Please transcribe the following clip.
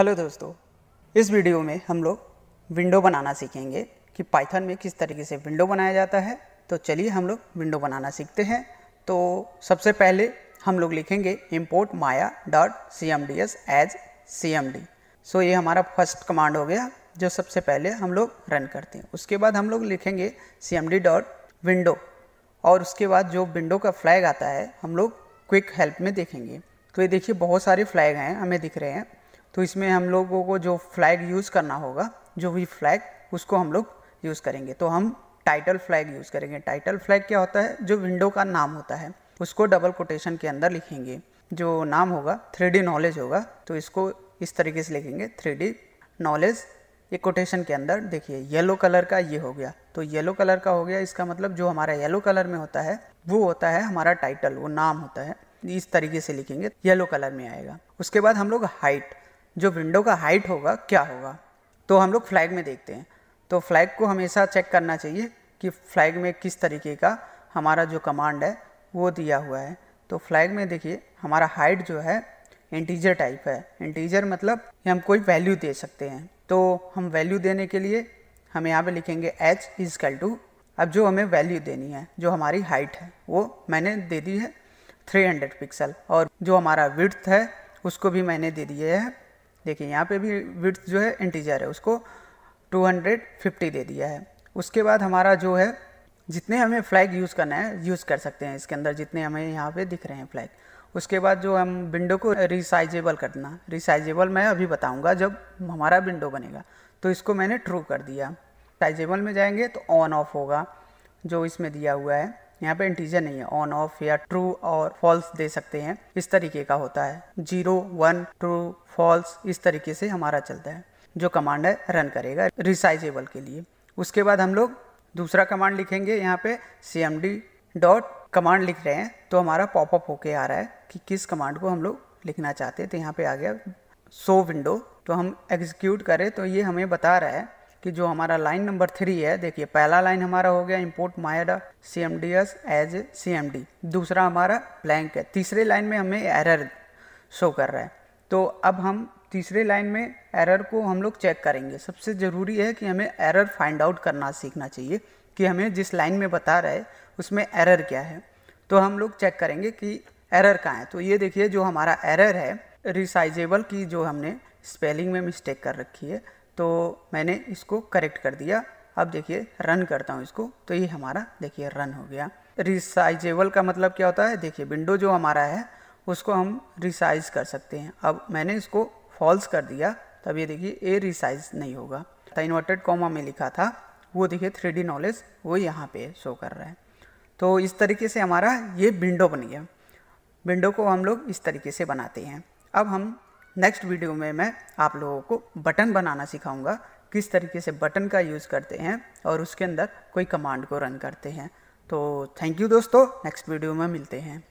Hello दोस्तों, इस video में हम लोग विंडो बनाना सीखेंगे कि पाइथन में किस तरीके से विंडो बनाया जाता है। तो चलिए हम लोग विंडो बनाना सीखते हैं। तो सबसे पहले हम लोग लिखेंगे import maya.cmds एज cmd। सो ये हमारा फर्स्ट कमांड हो गया जो सबसे पहले हम लोग रन करते हैं। उसके बाद हम लोग लिखेंगे cmd.window और उसके बाद जो विंडो का फ्लैग आता है हम लोग क्विक हेल्प में देखेंगे। तो ये देखिए बहुत सारे फ्लैग हैं हमें दिख रहे हैं। तो इसमें हम लोगों को जो फ्लैग यूज़ करना होगा, जो भी फ्लैग, उसको हम लोग यूज़ करेंगे। तो हम टाइटल फ्लैग यूज़ करेंगे। टाइटल फ्लैग क्या होता है? जो विंडो का नाम होता है उसको डबल कोटेशन के अंदर लिखेंगे। जो नाम होगा 3D नॉलेज होगा, तो इसको इस तरीके से लिखेंगे 3D नॉलेज। ये कोटेशन के अंदर देखिए येलो कलर का ये हो गया। तो येलो कलर का हो गया, इसका मतलब जो हमारा येलो कलर में होता है वो होता है हमारा टाइटल, वो नाम होता है। इस तरीके से लिखेंगे, येलो कलर में आएगा। उसके बाद हम लोग हाइट, जो विंडो का हाइट होगा क्या होगा, तो हम लोग फ्लैग में देखते हैं। तो फ्लैग को हमेशा चेक करना चाहिए कि फ्लैग में किस तरीके का हमारा जो कमांड है वो दिया हुआ है। तो फ्लैग में देखिए हमारा हाइट जो है इंटीजर टाइप है। इंटीजर मतलब हम कोई वैल्यू दे सकते हैं। तो हम वैल्यू देने के लिए हम यहाँ पे लिखेंगे h इजकल टू, अब जो हमें वैल्यू देनी है, जो हमारी हाइट है वो मैंने दे दी है 300 पिक्सल, और जो हमारा विड्थ है उसको भी मैंने दे दिया है। देखिए यहाँ पे भी विड्थ जो है इंटीजर है, उसको 250 दे दिया है। उसके बाद हमारा जो है जितने हमें फ्लैग यूज़ करना है यूज़ कर सकते हैं इसके अंदर, जितने हमें यहाँ पे दिख रहे हैं फ्लैग। उसके बाद जो हम विंडो को रिसाइजेबल करना, रिसाइजेबल मैं अभी बताऊंगा जब हमारा विंडो बनेगा। तो इसको मैंने ट्रू कर दिया। रिसाइजेबल में जाएंगे तो ऑन ऑफ होगा, जो इसमें दिया हुआ है। यहाँ पे इंटीजर नहीं है, ऑन ऑफ या ट्रू और फॉल्स दे सकते हैं, इस तरीके का होता है। 0 1 ट्रू फॉल्स, इस तरीके से हमारा चलता है जो कमांड है रन करेगा रिसाइजेबल के लिए। उसके बाद हम लोग दूसरा कमांड लिखेंगे। यहाँ पे cmd डॉट कमांड लिख रहे हैं तो हमारा पॉपअप होके आ रहा है कि किस कमांड को हम लोग लिखना चाहते हैं। तो यहाँ पे आ गया शो विंडो। तो हम एग्जीक्यूट करें तो ये हमें बता रहा है कि जो हमारा लाइन नंबर 3 है, देखिए पहला लाइन हमारा हो गया import maya.cmds एज cmd, दूसरा हमारा ब्लैंक है। तीसरे लाइन में हमें एरर शो कर रहा है। तो अब हम तीसरे लाइन में एरर को हम लोग चेक करेंगे। सबसे ज़रूरी है कि हमें एरर फाइंड आउट करना सीखना चाहिए कि हमें जिस लाइन में बता रहा है उसमें एरर क्या है। तो हम लोग चेक करेंगे कि एरर कहाँ है। तो ये देखिए जो हमारा एरर है रिसाइजेबल की, जो हमने स्पेलिंग में मिस्टेक कर रखी है, तो मैंने इसको करेक्ट कर दिया। अब देखिए रन करता हूँ इसको, तो ये हमारा देखिए रन हो गया। रिसाइजेबल का मतलब क्या होता है? देखिए विंडो जो हमारा है उसको हम रिसाइज कर सकते हैं। अब मैंने इसको फॉल्स कर दिया, तब ये देखिए ए रिसाइज नहीं होगा। इन्वर्टेड कॉमा में लिखा था वो देखिए 3D नॉलेज वो यहाँ पे शो कर रहा है। तो इस तरीके से हमारा ये विंडो बन गया। विंडो को हम लोग इस तरीके से बनाते हैं। अब हम नेक्स्ट वीडियो में मैं आप लोगों को बटन बनाना सिखाऊंगा, किस तरीके से बटन का यूज़ करते हैं और उसके अंदर कोई कमांड को रन करते हैं। तो थैंक यू दोस्तों, नेक्स्ट वीडियो में मिलते हैं।